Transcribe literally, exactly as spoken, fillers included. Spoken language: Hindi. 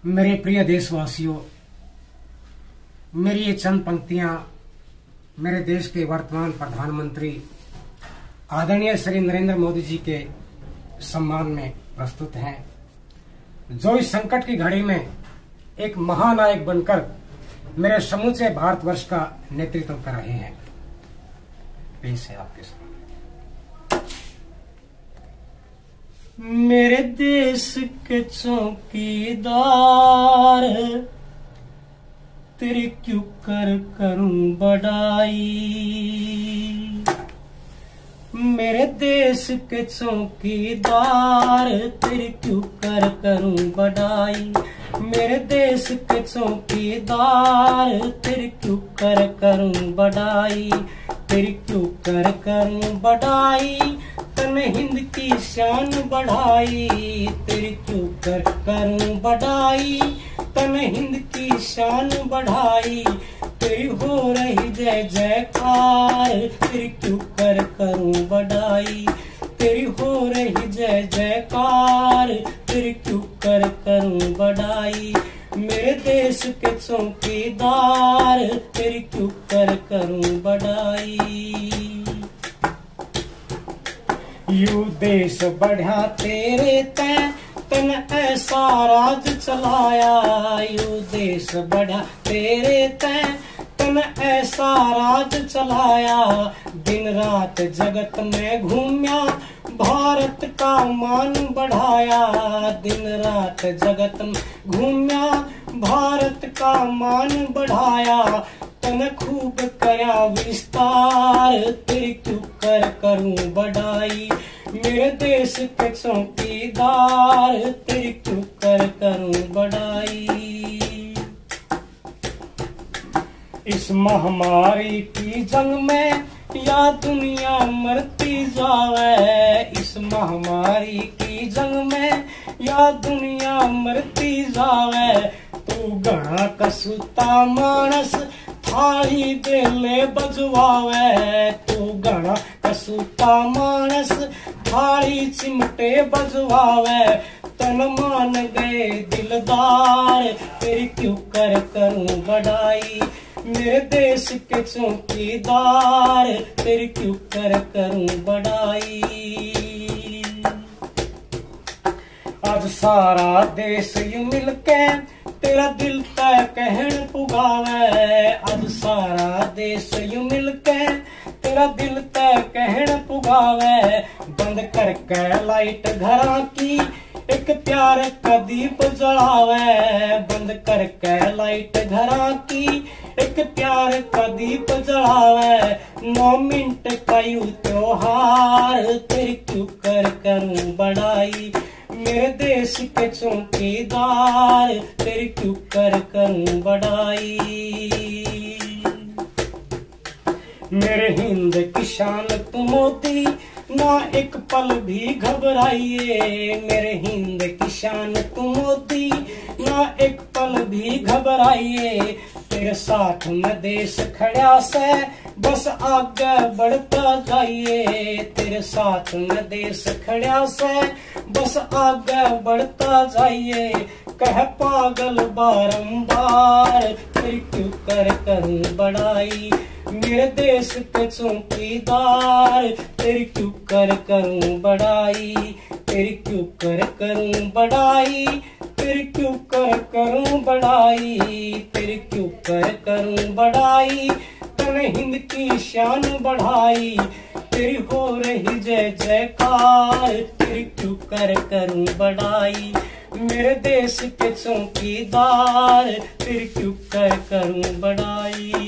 मेरे प्रिय देशवासियों, मेरी ये चंद पंक्तियां मेरे देश के वर्तमान प्रधानमंत्री आदरणीय श्री नरेंद्र मोदी जी के सम्मान में प्रस्तुत हैं, जो इस संकट की घड़ी में एक महानायक बनकर मेरे समूचे भारतवर्ष का नेतृत्व कर रहे हैं। पेश है आपके सामने। मेरे देश के चौकीदार, तेरी क्यों कर करूं बड़ाई। मेरे देश के चौकीदार, तेरी क्यों कर करूं बड़ाई। मेरे देश के चौकीदार, तेरी क्यों कर करूं बड़ाई। तेरी क्यों कर करूं बड़ाई, तन हिंद की शान बढ़ाई। तेरी क्यों कर करूं बड़ाई, तन हिंद की शान बढ़ाई। तेरी हो रही जय जयकार, तेरी क्यों कर करूं बड़ाई। तेरी हो रही जय जयकार, तेरी क्यों कर करूं बड़ाई। मेरे देश के चौकीदार, तेरी क्यों कर करूं बड़ाई। यू देश बढ़ा तेरे तै, तन ऐसा राज चलाया। यू देश बढ़ा तेरे तै, तन ऐसा राज चलाया। दिन रात जगत में घूमया, भारत का मान बढ़ाया। दिन रात जगत में घूमया, भारत का मान बढ़ाया। तन खूब कया विस्तार, तेरी क्यों कर करूं बड़ाई। मेरे देश के चौकीदार, तेरी क्यों कर करूं बड़ाई। इस महामारी की जंग में या दुनिया मरती जावे। इस महामारी की जंग में या दुनिया मरती जावे। तू घना कसूता मानस, थाली बेले बजवावे। तू घना कसूता मानस, थाली चिमटे बजवावे। तन मान गए दिलदार, तेरी क्यों कर करूं बड़ाई। मेरे देश के चौकीदार, तेरी क्यों कर करूं बड़ाई। आज सारा देश यू मिलके तेरा दिल तय कहन पुगावे। आज सारा देश यू मिलके तेरा दिल तय कहन पुगावे। बंद करके लाइट घरा की, एक प्यार का दीप जलावे। बंद करके लाइट घरा की, एक प्यार का दीप जलावे। नौ मिनट का यू त्योहार, तेरी क्यों कर करूं बड़ाई। मेरे देश के चौकीदार, तेरी क्यों कर करूं बड़ाई। मेरे हिंद की शान तू मोदी, ना एक पल भी घबराइए। मेरे हिंद की शान तू मोदी, ना एक पल भी घबराइए। तेरे साथ में देश खड़ा से, बस आगे बढ़ता जाइए। तेरे साथ में देश खड़ा से, बस आगे बढ़ता जाइए। कह पागल बारंबार, तेरी क्यों कर करूं बड़ाई। मेरे देश के चौकीदार, तेरी क्यों कर करूं बड़ाई। तेरी क्यों कर करूं बड़ाई। तेरी क्यों कर करूं बड़ाई। तेरी क्यों कर करूं बड़ाई। तन हिंद की शान बढ़ाई। तेरी हो रही जय जयकार, तेरी क्यों कर करूं बड़ाई। मेरे देश के चौकीदार, तेरी क्यों कर करूं बड़ाई।